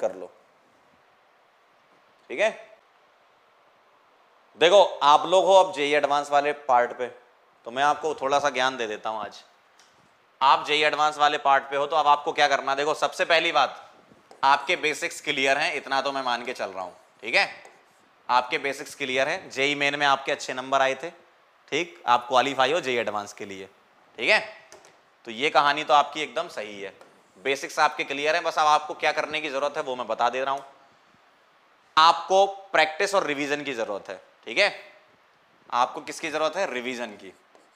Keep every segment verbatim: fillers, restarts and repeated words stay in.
कर लो, ठीक है। देखो आप लोग हो अब जेई एडवांस वाले पार्ट पे, तो मैं आपको थोड़ा सा ज्ञान दे देता हूं आज। आप जेई एडवांस वाले पार्ट पे हो तो अब आपको क्या करना, देखो सबसे पहली बात, आपके बेसिक्स क्लियर हैं, इतना तो मैं मान के चल रहा हूं, ठीक है। आपके बेसिक्स क्लियर हैं, जेई मेन में आपके अच्छे नंबर आए थे, ठीक, आप क्वालिफाई हो जेई एडवांस के लिए, ठीक है। तो ये कहानी तो आपकी एकदम सही है, बेसिक्स आपके क्लियर हैं, बस अब आपको क्या करने की जरूरत है वो मैं बता दे रहा हूं। आपको प्रैक्टिस और रिवीजन की जरूरत है, ठीक है। आपको किसकी जरूरत है, रिवीजन की।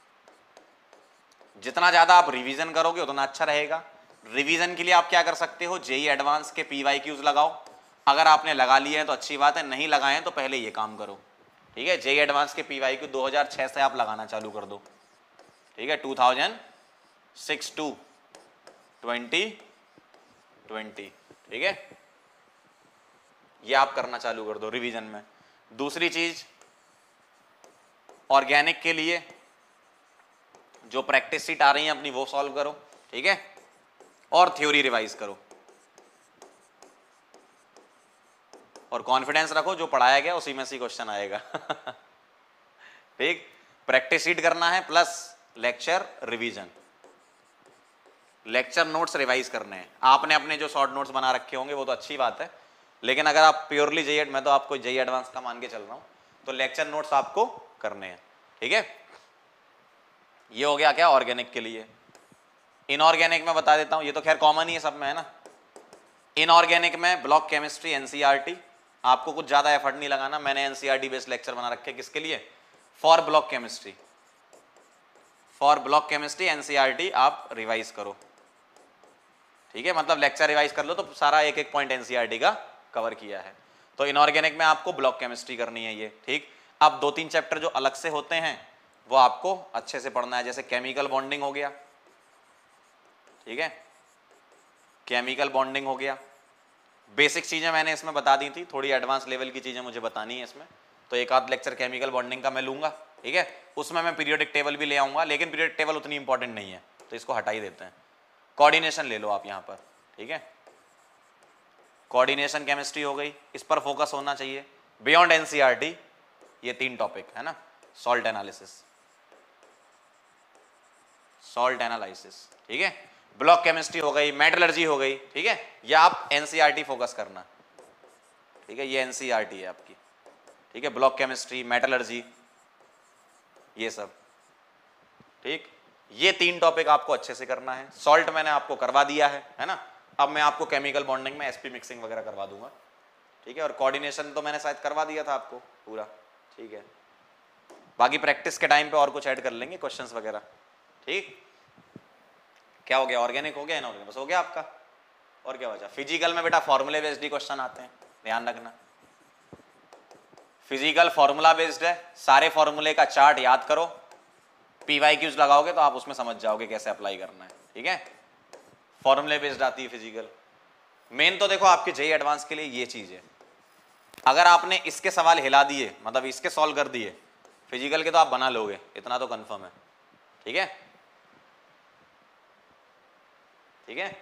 जितना ज्यादा आप रिवीजन करोगे उतना अच्छा रहेगा। रिवीजन के लिए आप क्या कर सकते हो, जेई एडवांस के पीवाईक्यूज लगाओ, अगर आपने लगा लिए हैं तो अच्छी बात है, नहीं लगाए हैं तो पहले ये काम करो, ठीक है। जेई एडवांस के पीवाईक्यू दो हज़ार छह से आप लगाना चालू कर दो, ठीक है, two thousand six two twenty twenty, ठीक है, ये आप करना चालू कर दो रिवीजन में। दूसरी चीज, ऑर्गेनिक के लिए जो प्रैक्टिस सीट आ रही है अपनी वो सॉल्व करो, ठीक है, और थ्योरी रिवाइज करो, और कॉन्फिडेंस रखो जो पढ़ाया गया उसी में से क्वेश्चन आएगा ठीक। प्रैक्टिस सीट करना है plus lecture revision, lecture notes revise करने हैं। आपने अपने जो शॉर्ट नोट्स बना रखे होंगे वो तो अच्छी बात है, लेकिन अगर आप प्योरली जेई, मैं तो आपको जेई एडवांस का मान के चल रहा हूं, तो लेक्चर नोट्स आपको करने हैं, ठीक है। ये हो गया क्या ऑर्गेनिक के लिए। इनऑर्गेनिक में बता देता हूं, ये तो खैर कॉमन ही है सब में, है ना। इनऑर्गेनिक में ब्लॉक केमिस्ट्री एनसीईआरटी, आपको कुछ ज्यादा एफर्ट नहीं लगाना, मैंने एनसीईआरटी बेस्ड लेक्चर बना रखे, किसके लिए, for block chemistry, for block chemistry NCERT आप रिवाइज करो, ठीक है, मतलब लेक्चर रिवाइज कर लो तो सारा एक एक पॉइंट एनसीईआरटी का कवर किया है। तो इनऑर्गेनिक में आपको ब्लॉक केमिस्ट्री करनी है ये, ठीक। अब दो तीन चैप्टर जो अलग से होते हैं वो आपको अच्छे से पढ़ना है, जैसे केमिकल बॉन्डिंग हो गया, ठीक है, केमिकल बॉन्डिंग हो गया। बेसिक चीजें मैंने इसमें बता दी थी, थोड़ी एडवांस लेवल की चीजें मुझे बतानी है इसमें, तो एक आध लेक्चर केमिकल बॉन्डिंग का मैं लूंगा, ठीक है। उसमें मैं पीरियोडिक टेबल भी ले आऊंगा, लेकिन पीरियोडिक टेबल उतनी इंपॉर्टेंट नहीं है तो इसको हटा ही देते हैं। कोऑर्डिनेशन ले लो आप यहां पर, ठीक है, कोऑर्डिनेशन केमिस्ट्री हो गई, इस पर फोकस होना चाहिए। बियॉन्ड एनसीईआरटी ये तीन टॉपिक है ना, सॉल्ट एनालिसिस, सॉल्ट एनालिसिस, ठीक है, ब्लॉक केमिस्ट्री हो गई, मेटलर्जी हो गई, ठीक है, या आप एनसीईआरटी फोकस करना, ठीक है, ये एनसीईआरटी है आपकी, ठीक है, ब्लॉक केमिस्ट्री, मेटलर्जी, ये सब, ठीक। ये तीन टॉपिक आपको अच्छे से करना है। सॉल्ट मैंने आपको करवा दिया है, है ना। अब मैं आपको केमिकल बॉन्डिंग में एसपी मिक्सिंग वगैरह करवा दूंगा, ठीक है, और कोऑर्डिनेशन तो मैंने शायद करवा दिया था आपको पूरा, ठीक है। बाकी प्रैक्टिस के टाइम पे और कुछ ऐड कर लेंगे क्वेश्चंस वगैरह, ठीक। क्या हो गया, ऑर्गेनिक हो गया, इनऑर्गेनिक बस हो गया आपका, और क्या बचा। फिजिकल में बेटा फॉर्मूले बेस्ड ही क्वेश्चन आते हैं, ध्यान रखना, फिजिकल फॉर्मूला बेस्ड है, सारे फॉर्मूले का चार्ट याद करो, पीवाईक्यूज लगाओगे तो आप उसमें समझ जाओगे कैसे अप्लाई करना है, ठीक है। फॉर्मूले बेस्ड आती है फिजिकल। मेन तो देखो आपके जेई एडवांस के लिए ये चीज है, अगर आपने इसके सवाल हिला दिए, मतलब इसके सॉल्व कर दिए, फिजिकल के तो आप बना लोगे, इतना तो कंफर्म है, ठीक है, ठीक है।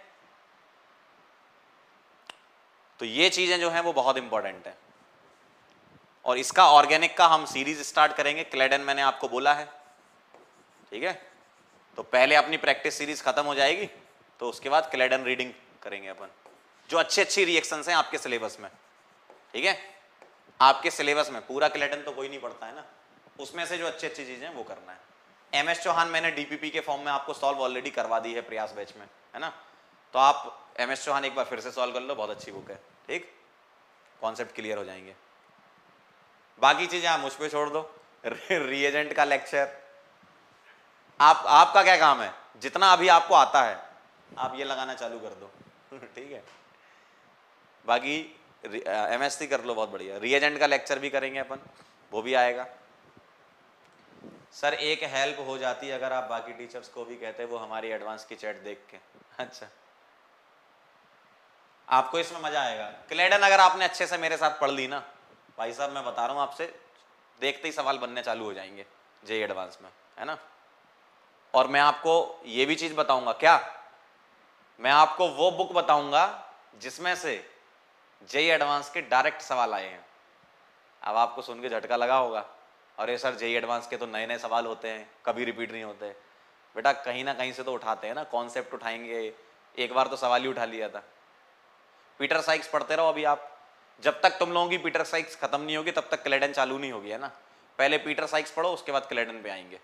तो ये चीजें जो हैं वो बहुत इंपॉर्टेंट है, और इसका ऑर्गेनिक का हम सीरीज स्टार्ट करेंगे, क्लेडन मैंने आपको बोला है, ठीक है। तो पहले अपनी प्रैक्टिस सीरीज खत्म हो जाएगी तो उसके बाद क्लेडन रीडिंग करेंगे अपन, जो अच्छी अच्छी रिएक्शंस हैं आपके सिलेबस में, ठीक है। आपके सिलेबस में पूरा क्लेडन तो कोई नहीं पढ़ता है ना, उसमें से जो अच्छी अच्छी चीजें हैं वो करना है। एम एस चौहान मैंने डीपीपी के फॉर्म में आपको सॉल्व ऑलरेडी करवा दी है प्रयास बैच में, है ना, तो आप एम एस चौहान एक बार फिर से सॉल्व कर लो, बहुत अच्छी बुक है, ठीक, कॉन्सेप्ट क्लियर हो जाएंगे। बाकी चीजें आप मुझ पर छोड़ दो, रिएजेंट का लेक्चर आप, आपका क्या काम है, जितना अभी आपको आता है आप ये लगाना चालू कर दो ठीक है। बाकी एमएससी कर लो, बहुत बढ़िया। रिएजेंट का लेक्चर भी करेंगे अपन, वो भी आएगा। सर एक हेल्प हो जाती है अगर आप बाकी टीचर्स को भी कहते, वो हमारी एडवांस की चैट देख के। अच्छा, आपको इसमें मजा आएगा। क्लेडन अगर आपने अच्छे से मेरे साथ पढ़ ली ना भाई साहब, मैं बता रहा हूँ आपसे, देखते ही सवाल बनने चालू हो जाएंगे जेई एडवांस में, है ना। और मैं आपको ये भी चीज बताऊंगा, क्या मैं आपको वो बुक बताऊंगा जिसमें से जेई एडवांस के डायरेक्ट सवाल आए हैं। अब आपको सुन के झटका लगा होगा, अरे सर जेई एडवांस के तो नए नए सवाल होते हैं, कभी रिपीट नहीं होते। बेटा कहीं ना कहीं से तो उठाते हैं ना, कॉन्सेप्ट उठाएंगे। एक बार तो सवाल ही उठा लिया था। पीटर साइक्स पढ़ते रहो अभी आप, जब तक तुम लोगों की पीटर साइक्स खत्म नहीं होगी तब तक क्लेडन चालू नहीं होगी, है ना। पहले पीटर साइक्स पढ़ो, उसके बाद क्लेडन पे आएंगे।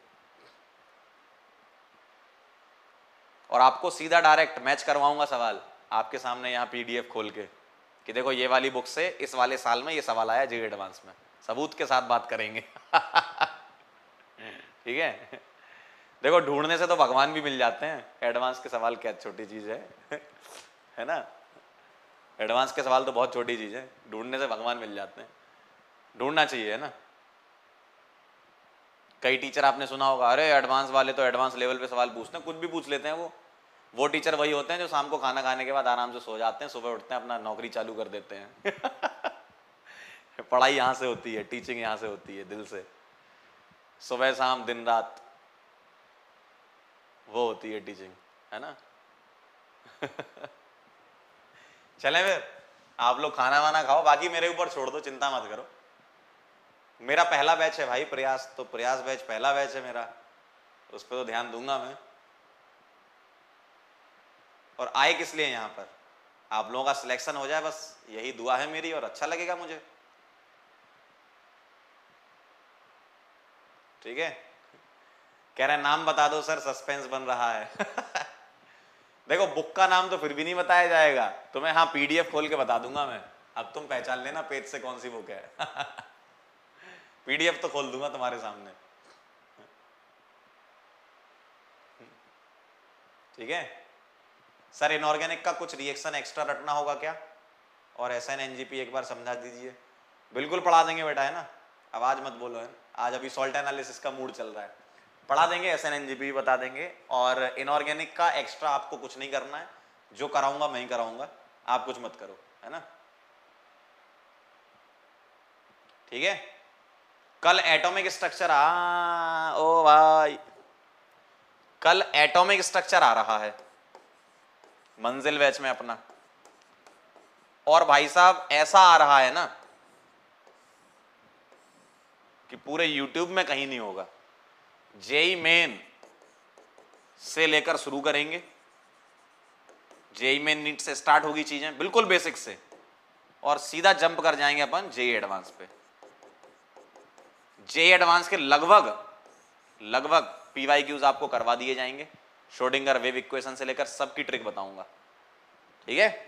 और आपको सीधा डायरेक्ट मैच करवाऊंगा सवाल आपके सामने यहाँ पीडीएफ खोल के, कि देखो ये वाली बुक से इस वाले साल में ये सवाल आया जेई एडवांस में, सबूत के साथ बात करेंगे। ठीक है। देखो ढूंढने से तो भगवान भी मिल जाते हैं, एडवांस के सवाल क्या छोटी चीज है, है ना। एडवांस के सवाल तो बहुत छोटी चीज है, ढूंढने से भगवान मिल जाते हैं। ढूंढना चाहिए, है ना। कई टीचर आपने सुना होगा, अरे एडवांस वाले तो एडवांस लेवल पे सवाल पूछते हैं, कुछ भी पूछ लेते हैं। वो वो टीचर वही होते हैं जो शाम को खाना खाने के बाद आराम से सो जाते हैं, सुबह उठते हैं अपना नौकरी चालू कर देते हैं। पढ़ाई यहाँ से होती है, टीचिंग यहाँ से होती है, दिल से। सुबह शाम दिन रात वो होती है टीचिंग, है ना। चलें फिर, आप लोग खाना वाना खाओ, बाकी मेरे ऊपर छोड़ दो, चिंता मत करो। मेरा पहला बैच है भाई प्रयास, तो प्रयास बैच पहला बैच है मेरा, उस पर तो ध्यान दूंगा मैं। और आए किस लिए यहाँ पर, आप लोगों का सिलेक्शन हो जाए, बस यही दुआ है मेरी, और अच्छा लगेगा मुझे। ठीक है। कह रहे हैं नाम बता दो सर, सस्पेंस बन रहा है। देखो बुक का नाम तो फिर भी नहीं बताया जाएगा तुम्हें, हाँ पीडीएफ खोल के बता दूंगा मैं, अब तुम पहचान लेना पेज से कौन सी बुक है। पीडीएफ तो खोल दूंगा तुम्हारे सामने। ठीक है सर। इनऑर्गेनिक का कुछ रिएक्शन एक्स्ट्रा रटना होगा क्या, और एसएन एनजीपी एक बार समझा दीजिए। बिल्कुल पढ़ा देंगे बेटा, है ना, आवाज मत बोलो, है आज अभी सॉल्ट एनालिसिस का मूड चल रहा है, पढ़ा देंगे, एसएन एनजीपी बता देंगे। और इनऑर्गेनिक का एक्स्ट्रा आपको कुछ नहीं करना है, जो कराऊंगा मैं ही कराऊंगा, आप कुछ मत करो, है ना। ठीक है। कल एटॉमिक स्ट्रक्चर आ ओ भाई, कल एटॉमिक स्ट्रक्चर आ रहा है मंजिल बैच में अपना, और भाई साहब ऐसा आ रहा है ना कि पूरे यूट्यूब में कहीं नहीं होगा। जेई मेन से लेकर शुरू करेंगे, जेई मेन नीट से स्टार्ट होगी चीजें बिल्कुल बेसिक से, और सीधा जंप कर जाएंगे अपन जेई एडवांस पे। जेई एडवांस के लगभग लगभग पीवाईक्यूज आपको करवा दिए जाएंगे, श्रोडिंगर वेव इक्वेशन से लेकर सबकी ट्रिक बताऊंगा। ठीक है।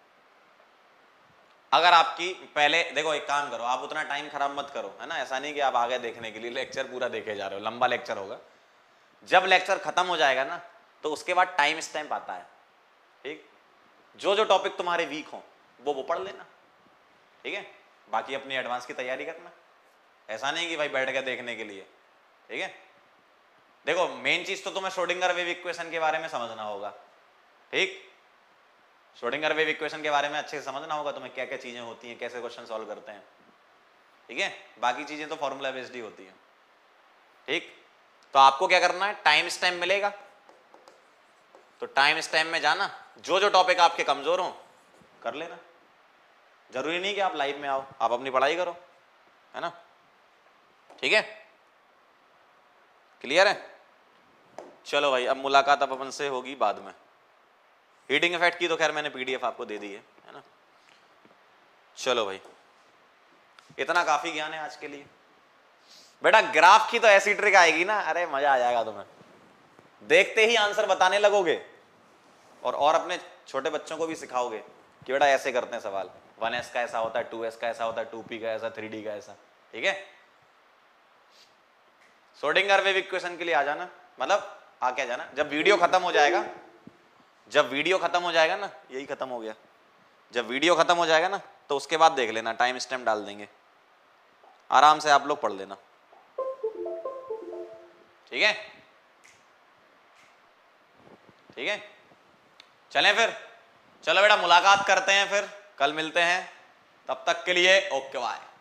अगर आपकी पहले देखो, एक काम करो, आप उतना टाइम खराब मत करो, है ना। ऐसा नहीं कि आप आगे देखने के लिए लेक्चर पूरा देखे जा रहे हो, लंबा लेक्चर होगा। जब लेक्चर खत्म हो जाएगा ना, तो उसके बाद टाइम स्टैम्प आता है। ठीक, जो जो टॉपिक तुम्हारे वीक हो वो वो पढ़ लेना। ठीक है, बाकी अपनी एडवांस की तैयारी करना। ऐसा नहीं कि भाई बैठ गए देखने के लिए। ठीक है। देखो मेन चीज तो तुम्हें श्रोडिंगर वेव इक्वेशन के बारे में समझना होगा। ठीक, श्रोडिंगर वेव इक्वेशन के बारे में अच्छे से समझना होगा तुम्हें, क्या क्या चीजें होती हैं, कैसे क्वेश्चन सॉल्व करते हैं। ठीक है, बाकी चीजें तो फॉर्मूला बेस्ड ही होती हैं। ठीक, तो आपको क्या करना है, टाइम स्टैम्प मिलेगा तो टाइम स्टैम्प में जाना, जो जो टॉपिक आपके कमजोर हो कर लेना। जरूरी नहीं कि आप लाइव में आओ, आप अपनी पढ़ाई करो, है ना। ठीक है, क्लियर है। चलो भाई, अब मुलाकात अब अपन से होगी बाद में। हीटिंग इफेक्ट की तो खैर मैंने पीडीएफ आपको दे दी है, है ना। चलो भाई, इतना काफी ज्ञान है आज के लिए। बेटा ग्राफ की तो ऐसी ट्रिक आएगी ना, अरे मजा आ जाएगा तुम्हें, देखते ही आंसर बताने लगोगे। और और अपने छोटे बच्चों को भी सिखाओगे कि बेटा ऐसे करते हैं सवाल, वन एस का ऐसा होता है, टू एस का ऐसा होता है, टू पी का ऐसा, थ्री डी का ऐसा। ठीक है, श्रोडिंगर वेव इक्वेशन के लिए आ जाना, मतलब आ क्या जाना, जब वीडियो खत्म हो जाएगा, जब वीडियो खत्म हो जाएगा ना, यही खत्म हो गया, जब वीडियो खत्म हो जाएगा ना तो उसके बाद देख लेना, टाइम स्टैम्प डाल देंगे, आराम से आप लोग पढ़ लेना। ठीक है, ठीक है, चलें फिर। चलो बेटा मुलाकात करते हैं फिर, कल मिलते हैं, तब तक के लिए ओके बाय।